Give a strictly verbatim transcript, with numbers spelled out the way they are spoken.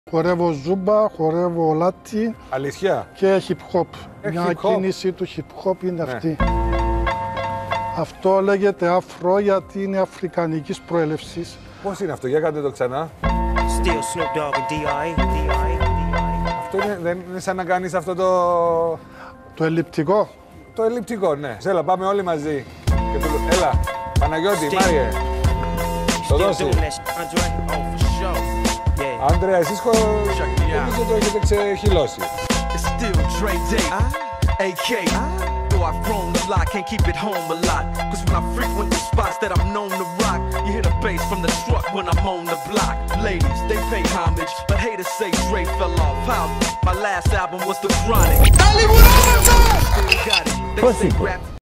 Χορεύω ζούμπα, χορεύω λάτι. Αλήθεια. Και hip hop. Ε, Μια hip hop. κίνηση του hip hop είναι Ναι. αυτή. Αυτό λέγεται αφρό γιατί είναι αφρικανικής προέλευσης. Πώς είναι αυτό, για κάντε το ξανά. Still Snoop Dogg and ντι άι, ντι άι, ντι άι. Αυτό είναι, δεν είναι σαν να κάνεις αυτό το... Το ελλειπτικό. το ελλειπτικό, ναι. Έλα, πάμε όλοι μαζί. Και το... Έλα, Παναγιώτη, Μάριε. Το Still δώσει. doing that shit, Andre? Oh, for sure. Yeah. Άντρεα, εσείς χω... νομίζω το έχετε ξεχυλώσει. It's still Dre Day, A K. Though I've grown a lot, can't keep it home a lot. Cause when I frequent the spots that I'm known to rock, you hear the bass from the truck when I'm on the block. Ladies, they pay homage, but haters say Dre fell off. How? My last album was The Chronic. Still got it. They say rap.